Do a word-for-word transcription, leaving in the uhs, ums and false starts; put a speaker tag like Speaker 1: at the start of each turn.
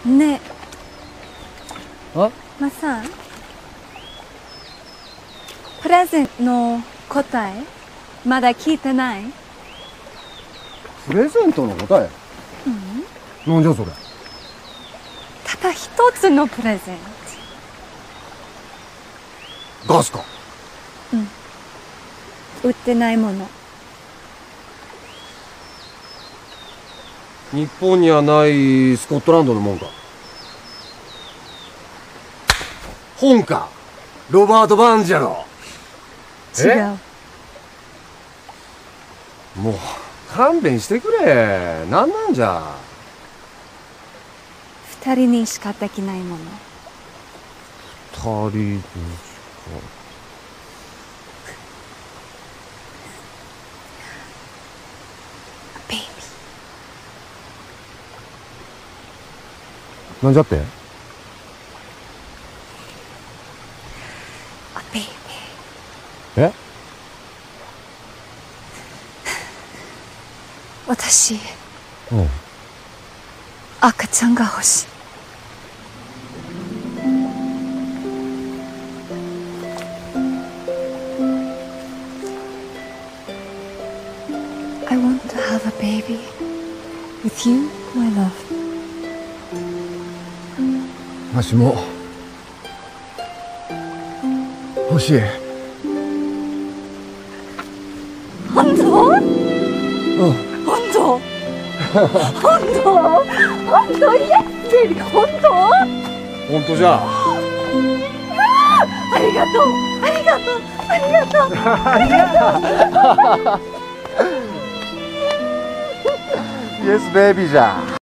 Speaker 1: ねえ、
Speaker 2: あ、
Speaker 1: マサ、プレゼントの答えまだ聞いてない？
Speaker 2: プレゼントの答え？うん。なんじゃそれ。
Speaker 1: ただ一つのプレゼン
Speaker 2: ト。ガスか？
Speaker 1: うん。売ってないもの。
Speaker 2: 日本にはないスコットランドのもんか。本か。ロバート・バーンズやろ。
Speaker 1: 違う。
Speaker 2: もう勘弁してくれ。なんなんじゃ。
Speaker 1: 二人にしかできないもの。
Speaker 2: 二人にしか。
Speaker 1: ベイビ
Speaker 2: なんじゃって？
Speaker 1: ー。ベイビ
Speaker 2: ー。え？
Speaker 1: 私、
Speaker 2: うん。
Speaker 1: 赤ちゃんが欲しい。I want to have a baby with you, my love.
Speaker 2: わしも欲しい。
Speaker 1: 本当？
Speaker 2: うん。
Speaker 1: 本当？本当？本当？イエスベイビー、本当？
Speaker 2: 本当じゃ。
Speaker 1: ありがとう、ありがとう、ありがとう、ありがとう。
Speaker 2: イエスベイビーじゃ。